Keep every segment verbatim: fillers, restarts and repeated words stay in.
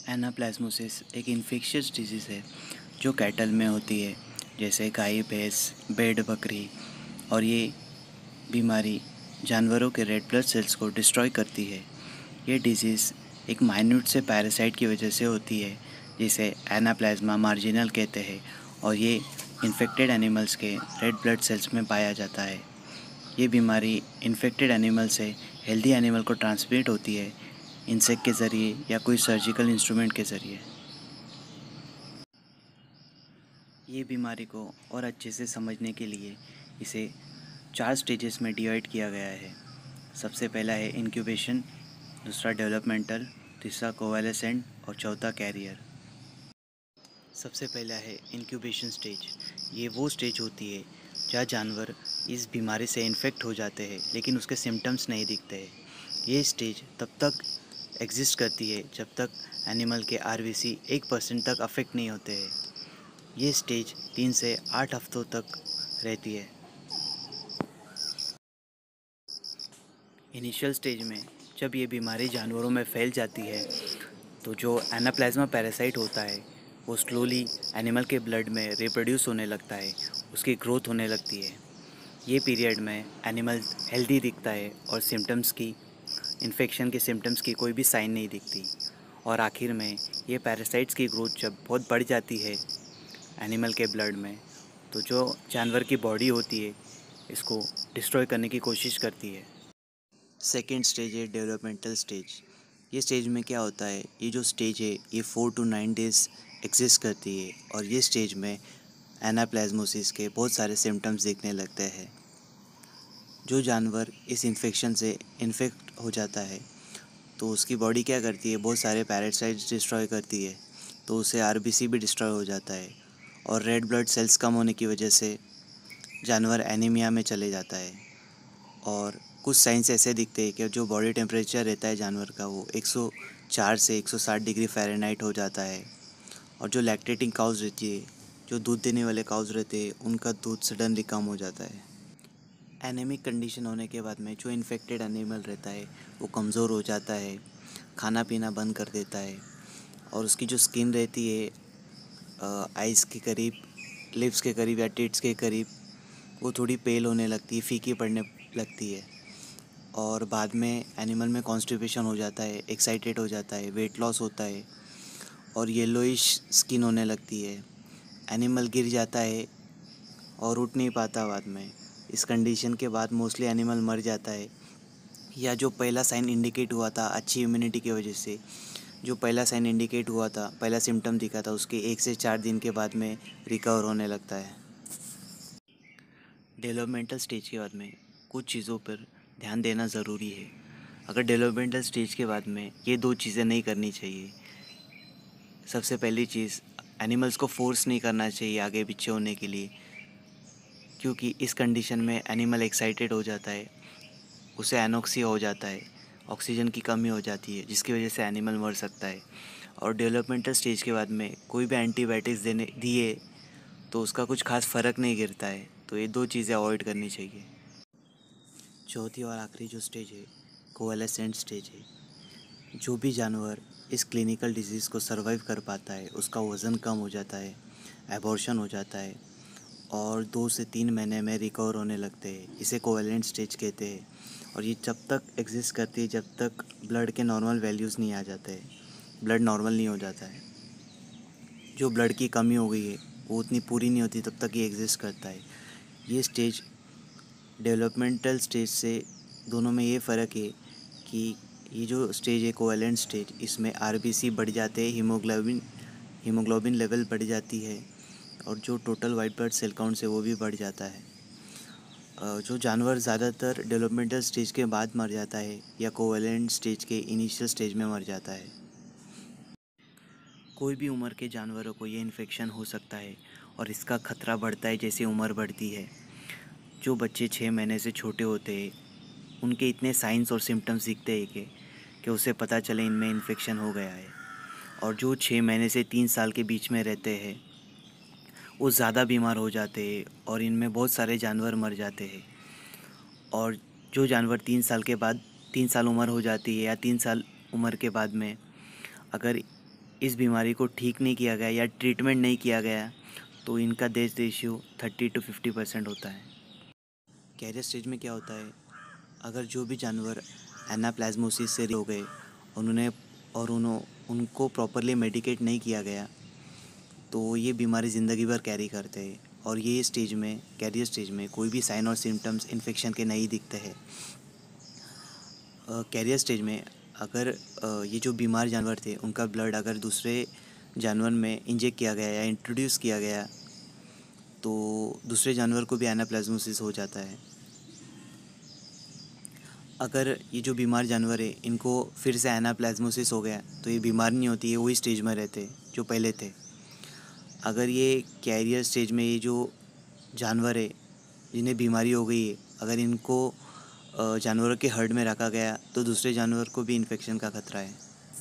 Anaplasmosis एक infectious disease है जो कैटल में होती है, जैसे गाय, भैंस, भेड़, बकरी। और ये बीमारी जानवरों के रेड ब्लड सेल्स को डिस्ट्रॉय करती है। ये डिजीज़ एक माइन्यूट से पैरासाइट की वजह से होती है, जिसे एनाप्लाज्मा मार्जिनल कहते हैं, और ये इन्फेक्टेड एनिमल्स के रेड ब्लड सेल्स में पाया जाता है। ये बीमारी इन्फेक्टेड एनिमल से हेल्दी एनिमल को ट्रांसमिट होती है, इंसेक्ट के ज़रिए या कोई सर्जिकल इंस्ट्रूमेंट के ज़रिए। ये बीमारी को और अच्छे से समझने के लिए इसे चार स्टेजेस में डिवाइड किया गया है। सबसे पहला है इंक्यूबेशन, दूसरा डेवलपमेंटल, तीसरा कोवैलेसेंट और चौथा कैरियर। सबसे पहला है इंक्यूबेशन स्टेज। ये वो स्टेज होती है जहाँ जानवर इस बीमारी से इन्फेक्ट हो जाते हैं लेकिन उसके सिम्टम्स नहीं दिखते हैं। ये स्टेज तब तक एग्जिस्ट करती है जब तक एनिमल के आरबीसी एक परसेंट तक अफेक्ट नहीं होते हैं। ये स्टेज तीन से आठ हफ्तों तक रहती है। इनिशियल स्टेज में जब ये बीमारी जानवरों में फैल जाती है तो जो एनाप्लाज्मा पैरासाइट होता है वो स्लोली एनिमल के ब्लड में रिप्रोड्यूस होने लगता है, उसकी ग्रोथ होने लगती है। ये पीरियड में एनिमल हेल्दी दिखता है और सिम्टम्स की इन्फेक्शन के सिम्टम्स की कोई भी साइन नहीं दिखती। और आखिर में ये पैरासाइट्स की ग्रोथ जब बहुत बढ़ जाती है एनिमल के ब्लड में, तो जो जानवर की बॉडी होती है इसको डिस्ट्रॉय करने की कोशिश करती है। सेकेंड स्टेज है डेवलपमेंटल स्टेज। ये स्टेज में क्या होता है, ये जो स्टेज है ये four to nine days exist करती है, और ये स्टेज में एनाप्लाज्मोसिस के बहुत सारे सिम्टम्स दिखने लगते हैं। जो जानवर इस इन्फेक्शन से इन्फेक्ट हो जाता है तो उसकी बॉडी क्या करती है, बहुत सारे पैरासाइट्स डिस्ट्रॉय करती है, तो उसे आरबीसी भी डिस्ट्रॉय हो जाता है, और रेड ब्लड सेल्स कम होने की वजह से जानवर एनीमिया में चले जाता है। और कुछ साइंस ऐसे दिखते हैं कि जो बॉडी टेम्परेचर रहता है जानवर का वो एक सौ चार से एक सौ साठ डिग्री फ़ारेनहाइट हो जाता है। और जो लैक्टेटिंग काउज रहती है, जो दूध देने वाले काउज रहते हैं, उनका दूध सडनली कम हो जाता है। एनेमिक कंडीशन होने के बाद में जो इन्फेक्टेड एनिमल रहता है वो कमज़ोर हो जाता है, खाना पीना बंद कर देता है, और उसकी जो स्किन रहती है आइज़ के करीब, लिप्स के करीब या टिट्स के करीब, वो थोड़ी पेल होने लगती है, फीकी पड़ने लगती है। और बाद में एनिमल में कॉन्स्टिपेशन हो जाता है, एक्साइटेड हो जाता है, वेट लॉस होता है, और येलोइश स्किन होने लगती है। एनिमल गिर जाता है और उठ नहीं पाता बाद में। इस कंडीशन के बाद मोस्टली एनिमल मर जाता है, या जो पहला साइन इंडिकेट हुआ था अच्छी इम्यूनिटी की वजह से, जो पहला साइन इंडिकेट हुआ था, पहला सिम्टम दिखा था, उसके एक से चार दिन के बाद में रिकवर होने लगता है। डेवलपमेंटल स्टेज के बाद में कुछ चीज़ों पर ध्यान देना ज़रूरी है। अगर डेवलपमेंटल स्टेज के बाद में ये दो चीज़ें नहीं करनी चाहिए। सबसे पहली चीज़, एनिमल्स को फोर्स नहीं करना चाहिए आगे पीछे होने के लिए, क्योंकि इस कंडीशन में एनिमल एक्साइटेड हो जाता है, उसे एनोक्सिया हो जाता है, ऑक्सीजन की कमी हो जाती है, जिसकी वजह से एनिमल मर सकता है। और डेवलपमेंटल स्टेज के बाद में कोई भी एंटीबायोटिक्स देने दिए तो उसका कुछ खास फ़र्क नहीं गिरता है, तो ये दो चीज़ें अवॉइड करनी चाहिए। चौथी और आखिरी जो स्टेज है कोवैलेसेंट स्टेज है। जो भी जानवर इस क्लिनिकल डिजीज़ को सर्वाइव कर पाता है उसका वज़न कम हो जाता है, एबॉर्शन हो जाता है, और दो से तीन महीने में रिकवर होने लगते हैं। इसे कोवैलेंट स्टेज कहते हैं, और ये जब तक एग्जिस्ट करती है जब तक ब्लड के नॉर्मल वैल्यूज़ नहीं आ जाते हैं, ब्लड नॉर्मल नहीं हो जाता है। जो ब्लड की कमी हो गई है वो उतनी पूरी नहीं होती तब तक ये एग्जिस्ट करता है। ये स्टेज डेवलपमेंटल स्टेज से दोनों में ये फ़र्क है कि ये जो स्टेज है कोवैलेंट स्टेज, इसमें आरबीसी बढ़ जाते हैं, हीमोग्लोबिन हीमोग्लोबिन लेवल बढ़ जाती है, और जो total white blood cell count है वो भी बढ़ जाता है। जो जानवर ज़्यादातर डेवलपमेंटल स्टेज के बाद मर जाता है या कोवैलेंट स्टेज के इनिशियल स्टेज में मर जाता है। कोई भी उम्र के जानवरों को ये इन्फेक्शन हो सकता है, और इसका खतरा बढ़ता है जैसे उम्र बढ़ती है। जो बच्चे छः महीने से छोटे होते हैं उनके इतने साइंस और सिम्टम्स दिखते हैं कि कि उसे पता चले इनमें इन्फेक्शन हो गया है। और जो छः महीने से तीन साल के बीच में रहते हैं वो ज़्यादा बीमार हो जाते हैं, और इनमें बहुत सारे जानवर मर जाते हैं। और जो जानवर तीन साल के बाद तीन साल उम्र हो जाती है या तीन साल उम्र के बाद में अगर इस बीमारी को ठीक नहीं किया गया या ट्रीटमेंट नहीं किया गया तो इनका death ratio thirty to fifty percent होता है। कैरियर स्टेज में क्या होता है, अगर जो भी जानवर एनाप्लाज्मोसिस से हो गए उन्होंने और उन्हों उनको प्रॉपरली मेडिकेट नहीं किया गया तो ये बीमारी ज़िंदगी भर कैरी करते हैं। और ये स्टेज में कैरियर स्टेज में कोई भी साइन और सिम्टम्स इन्फेक्शन के नहीं दिखते हैं। कैरियर स्टेज में अगर अ, ये जो बीमार जानवर थे उनका ब्लड अगर दूसरे जानवर में इंजेक्ट किया गया या इंट्रोड्यूस किया गया तो दूसरे जानवर को भी एनाप्लाज्मोसिस हो जाता है। अगर ये जो बीमार जानवर है इनको फिर से एनाप्लाज्मोसिस हो गया तो ये बीमार नहीं होती है, वही स्टेज में रहते जो पहले थे। अगर ये कैरियर स्टेज में ये जो जानवर है जिन्हें बीमारी हो गई है, अगर इनको अ, जानवरों के हर्ड में रखा गया तो दूसरे जानवर को भी इन्फेक्शन का खतरा है।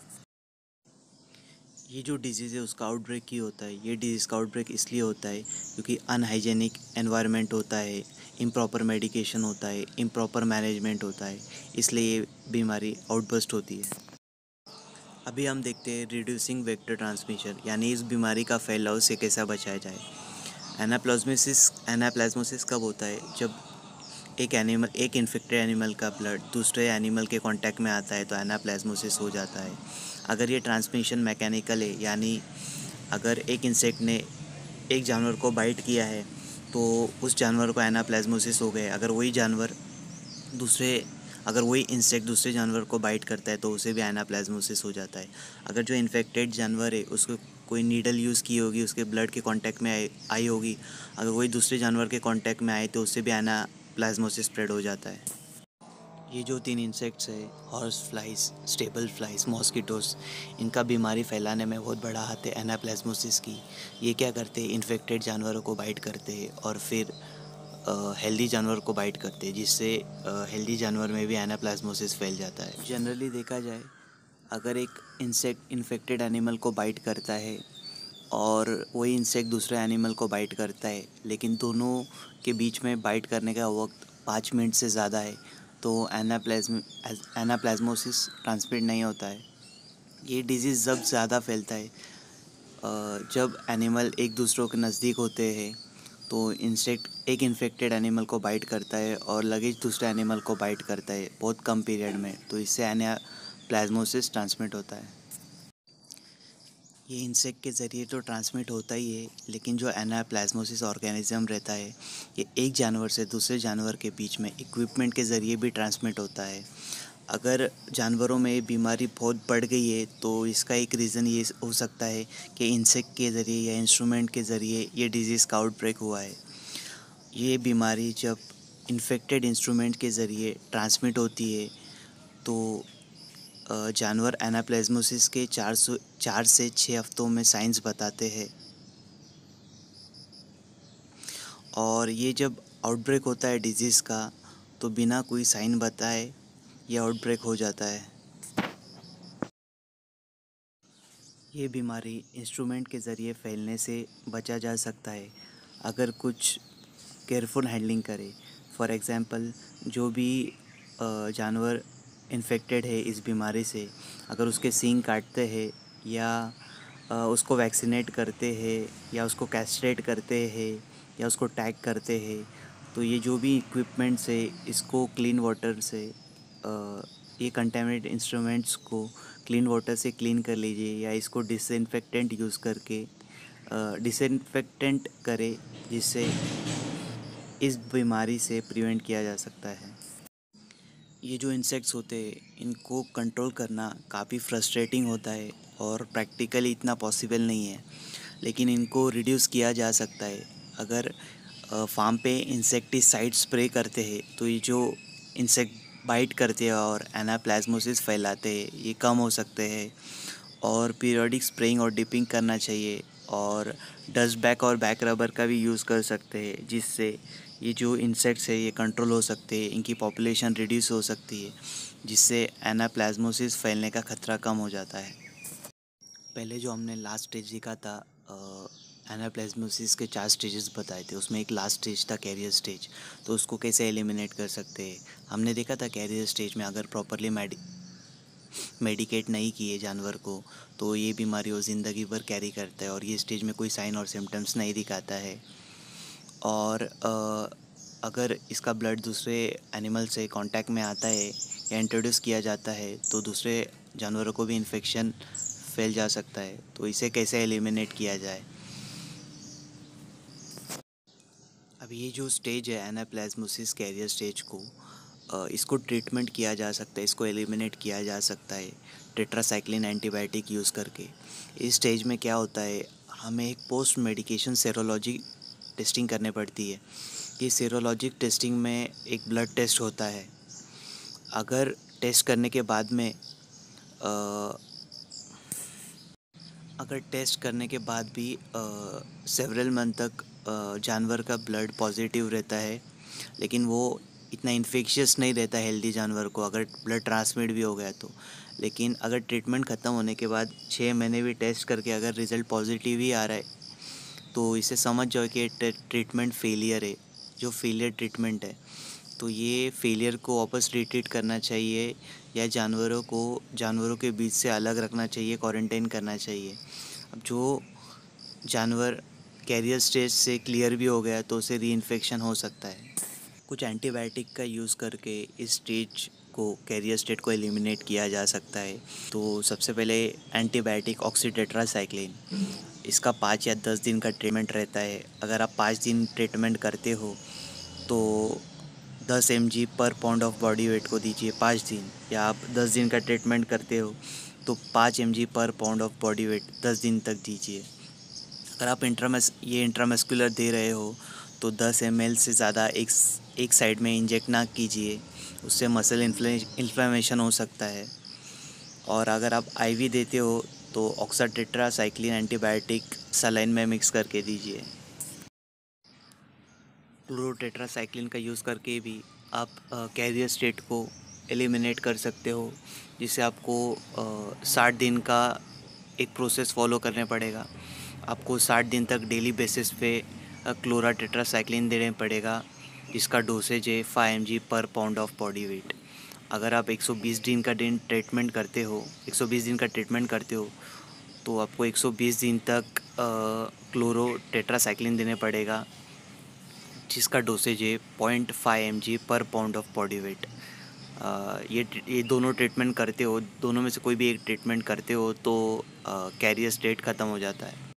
ये जो डिजीज़ है उसका आउटब्रेक ही होता है। ये डिजीज़ का आउटब्रेक इसलिए होता है क्योंकि अनहाइजेनिक एनवायरनमेंट होता है, इम्प्रॉपर मेडिकेशन होता है, इम्प्रॉपर मैनेजमेंट होता है, इसलिए ये बीमारी आउटबर्स्ट होती है। अभी हम देखते हैं रिड्यूसिंग वेक्टर ट्रांसमिशन, यानी इस बीमारी का फैलाव से कैसा बचाया जाए। एनाप्लाज्मोसिस एनाप्लाज्मोसिस कब होता है, जब एक एनिमल एक इन्फेक्टेड एनिमल का ब्लड दूसरे एनिमल के कांटेक्ट में आता है तो एनाप्लाज्मोसिस हो जाता है। अगर ये ट्रांसमिशन मैकेनिकल है, यानी अगर एक इंसेक्ट ने एक जानवर को बाइट किया है तो उस जानवर को एनाप्लाज्मोसिस हो गए। अगर वही जानवर दूसरे अगर वही इंसेक्ट दूसरे जानवर को बाइट करता है तो उसे भी एनाप्लाज्मोसिस हो जाता है। अगर जो इन्फेक्टेड जानवर है उसको कोई नीडल यूज़ की होगी, उसके ब्लड के कांटेक्ट में आई आई होगी, अगर वही दूसरे जानवर के कांटेक्ट में आए तो उससे भी एनाप्लाज्मोसिस स्प्रेड हो जाता है। ये जो तीन इंसेक्ट्स है, horse flies, stable flies, mosquitoes, इनका बीमारी फैलाने में बहुत बड़ा हाथ है एनाप्लाज्मोसिस की। ये क्या करते हैं, इन्फेक्टेड जानवरों को बाइट करते हैं और फिर हेल्दी जानवर को बाइट करते हैं, जिससे हेल्दी जानवर में भी एनाप्लाज्मोसिस फैल जाता है। जनरली देखा जाए, अगर एक इंसेक्ट इन्फेक्टेड एनिमल को बाइट करता है और वही इंसेक्ट दूसरे एनिमल को बाइट करता है, लेकिन दोनों के बीच में बाइट करने का वक्त पाँच मिनट से ज़्यादा है तो एनाप्लाज्म एनाप्लाज्मोसिस ट्रांसमिट नहीं होता है। ये डिजीज़ जब ज़्यादा फैलता है जब एनिमल एक दूसरों के नज़दीक होते हैं तो इंसेक्ट एक इन्फेक्टेड एनिमल को बाइट करता है और लगेज दूसरे एनिमल को बाइट करता है बहुत कम पीरियड में, तो इससे एनाप्लाज्मोसिस ट्रांसमिट होता है। ये इंसेक्ट के ज़रिए तो ट्रांसमिट होता ही है, लेकिन जो एनाप्लाज्मोसिस ऑर्गेनिज्म रहता है ये एक जानवर से दूसरे जानवर के बीच में इक्विपमेंट के ज़रिए भी ट्रांसमिट होता है। अगर जानवरों में ये बीमारी बहुत बढ़ गई है तो इसका एक रीज़न ये हो सकता है कि इंसेक्ट के ज़रिए या इंस्ट्रूमेंट के ज़रिए ये डिज़ीज़ का आउटब्रेक हुआ है। ये बीमारी जब इन्फेक्टेड इंस्ट्रूमेंट के ज़रिए ट्रांसमिट होती है तो जानवर एनाप्लाज्मोसिस के चार सौ चार से छः हफ्तों में साइंस बताते हैं और ये जब आउटब्रेक होता है डिजीज़ का तो बिना कोई साइन बताए ये आउटब्रेक हो जाता है। ये बीमारी इंस्ट्रूमेंट के ज़रिए फैलने से बचा जा सकता है अगर कुछ केयरफुल हैंडलिंग करे। फॉर एग्ज़ाम्पल, जो भी जानवर इन्फेक्टेड है इस बीमारी से, अगर उसके सींग काटते हैं या उसको वैक्सीनेट करते हैं या उसको कैस्ट्रेट करते हैं या उसको टैग करते हैं तो ये जो भी इक्विपमेंट्स है इसको क्लीन वाटर से ये कंटेमिनेट इंस्ट्रूमेंट्स को क्लीन वाटर से क्लीन कर लीजिए या इसको डिसइंफेक्टेंट यूज़ करके डिसइंफेक्टेंट करें, जिससे इस बीमारी से प्रिवेंट किया जा सकता है। ये जो इंसेक्ट्स होते हैं इनको कंट्रोल करना काफ़ी फ्रस्ट्रेटिंग होता है और प्रैक्टिकली इतना पॉसिबल नहीं है, लेकिन इनको रिड्यूस किया जा सकता है। अगर फार्म पे इंसेक्टिसाइड स्प्रे करते हैं तो ये जो इंसेक्ट बाइट करते हैं और एनाप्लाज्मोसिस फैलाते हैं ये कम हो सकते हैं। और पीरियोडिक स्प्रेइंग और डिपिंग करना चाहिए और डस्ट बैग और बैक रबर का भी यूज़ कर सकते हैं, जिससे ये जो इंसेक्ट्स है ये कंट्रोल हो सकते हैं, इनकी पॉपुलेशन रिड्यूस हो सकती है, जिससे एनाप्लाज्मोसिस फैलने का खतरा कम हो जाता है। पहले जो हमने लास्ट स्टेज देखा था, एनाप्लाज्मोसिस के चार स्टेजेस बताए थे, उसमें एक लास्ट स्टेज था कैरियर स्टेज। तो उसको कैसे एलिमिनेट कर सकते हैं, हमने देखा था कैरियर स्टेज में अगर प्रॉपरली मेडि मेडिकेट नहीं किए जानवर को, तो ये बीमारी वो ज़िंदगी भर कैरी करता है और ये स्टेज में कोई साइन और सिम्टम्स नहीं दिखाता है। और अ, अगर इसका ब्लड दूसरे एनिमल से कांटेक्ट में आता है या इंट्रोड्यूस किया जाता है तो दूसरे जानवरों को भी इन्फेक्शन फैल जा सकता है। तो इसे कैसे एलिमिनेट किया जाए? अब ये जो स्टेज है एनाप्लाज्मोसिस कैरियर स्टेज को, अ, इसको ट्रीटमेंट किया जा सकता है, इसको एलिमिनेट किया जा सकता है टेट्रासाइक्लिन एंटीबायोटिक यूज़ करके। इस स्टेज में क्या होता है, हमें एक पोस्ट मेडिकेशन सेरोलॉजी टेस्टिंग करनी पड़ती है। ये सेरोलॉजिक टेस्टिंग में एक ब्लड टेस्ट होता है। अगर टेस्ट करने के बाद में अ, अगर टेस्ट करने के बाद भी सेवरल मंथ तक अ, जानवर का ब्लड पॉजिटिव रहता है, लेकिन वो इतना इन्फेक्शियस नहीं रहता हेल्दी जानवर को, अगर ब्लड ट्रांसमिट भी हो गया तो। लेकिन अगर ट्रीटमेंट ख़त्म होने के बाद छः महीने भी टेस्ट करके अगर रिज़ल्ट पॉजिटिव ही आ रहा है, तो इसे समझ जाओ कि ट्रीटमेंट फेलियर है, जो फेलियर ट्रीटमेंट है। तो ये फेलियर को वापस रिट्रीट करना चाहिए या जानवरों को जानवरों के बीच से अलग रखना चाहिए, क्वारंटाइन करना चाहिए। अब जो जानवर कैरियर स्टेज से क्लियर भी हो गया तो उसे री इन्फेक्शन हो सकता है। कुछ एंटीबायोटिक का यूज़ करके इस स्टेज को कैरियर स्टेट को एलिमिनेट किया जा सकता है। तो सबसे पहले एंटीबायोटिक ऑक्सीटेट्रासाइक्लिन, इसका पाँच या दस दिन का ट्रीटमेंट रहता है। अगर आप पाँच दिन ट्रीटमेंट करते हो तो दस एम जी पर पाउंड ऑफ बॉडी वेट को दीजिए पाँच दिन, या आप दस दिन का ट्रीटमेंट करते हो तो पाँच एम जी पर पाउंड ऑफ बॉडी वेट दस दिन तक दीजिए। अगर आप इंट्रामस ये इंट्रामस्कुलर दे रहे हो तो दस एम एल से ज़्यादा एक एक साइड में इंजेक्ट ना कीजिए, उससे मसल इन्फ्लेमेशन हो सकता है। और अगर आप आईवी देते हो तो ऑक्साटेट्रासाइक्लिन एंटीबायोटिक सलाइन में मिक्स करके दीजिए। क्लोरोटेट्रासाइक्लिन का यूज़ करके भी आप कैरियर स्टेट को एलिमिनेट कर सकते हो, जिससे आपको साठ दिन का एक प्रोसेस फॉलो करने पड़ेगा। आपको साठ दिन तक डेली बेसिस पे क्लोरा टेट्रासाइक्लिन देने पड़ेगा, जिसका डोसेज है फाइव एम जी पर पाउंड ऑफ बॉडी वेट। अगर आप एक सौ बीस दिन का दिन ट्रीटमेंट करते हो एक सौ बीस दिन का ट्रीटमेंट करते हो तो आपको एक सौ बीस दिन तक क्लोरो टेट्रासाइक्लिन देने पड़ेगा, जिसका डोसेज है पॉइंट फाइव एम जी पर पाउंड ऑफ बॉडी वेट। ये ये दोनों ट्रीटमेंट करते हो, दोनों में से कोई भी एक ट्रीटमेंट करते हो तो कैरियर स्टेट ख़त्म हो जाता है।